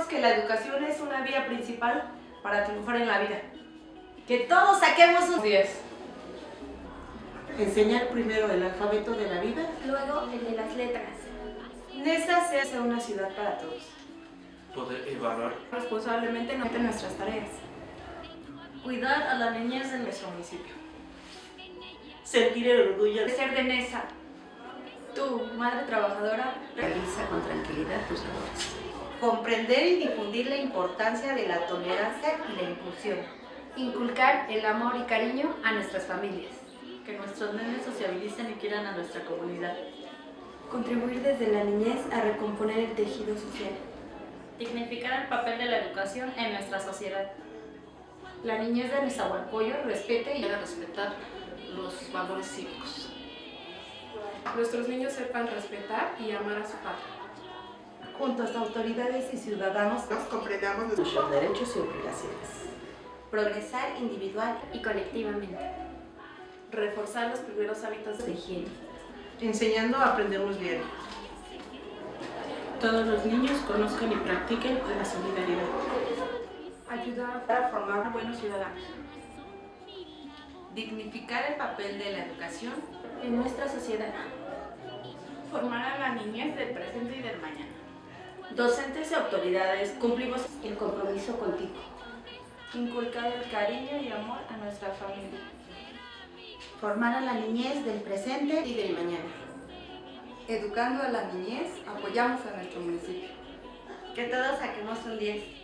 Creemos que la educación es una vía principal para triunfar en la vida. Que todos saquemos un 10. Enseñar primero el alfabeto de la vida, luego el de las letras. Nesa se hace una ciudad para todos. Poder evaluar Responsablemente nuestras tareas. Cuidar a la niñez de nuestro municipio. sentir el orgullo De ser de Nesa. Tú, madre trabajadora, realiza con tranquilidad tus labores. Comprender y difundir la importancia de la tolerancia y la inclusión. Inculcar el amor y cariño a nuestras familias. que nuestros nenes sociabilicen y quieran a nuestra comunidad. Contribuir desde la niñez a recomponer el tejido social. Dignificar el papel de la educación en nuestra sociedad. La niñez de Nezahualcóyotl respete y Debe respetar los valores cívicos. Nuestros niños sepan respetar y amar a su patria. Juntos, autoridades y ciudadanos, nos comprendamos Nuestros derechos y obligaciones. progresar individual y colectivamente. Reforzar los primeros hábitos de Higiene. enseñando a aprendernos bien. todos los niños conozcan y practiquen la solidaridad. Ayudar a formar buenos ciudadanos. Dignificar el papel de la educación En nuestra sociedad. Formar a la niñez del presente y del mañana. Docentes y autoridades, cumplimos El compromiso contigo. inculcar el cariño y amor a nuestra familia. Formar a la niñez del presente Y del mañana. Educando a la niñez, apoyamos a nuestro municipio. que todos saquemos un 10.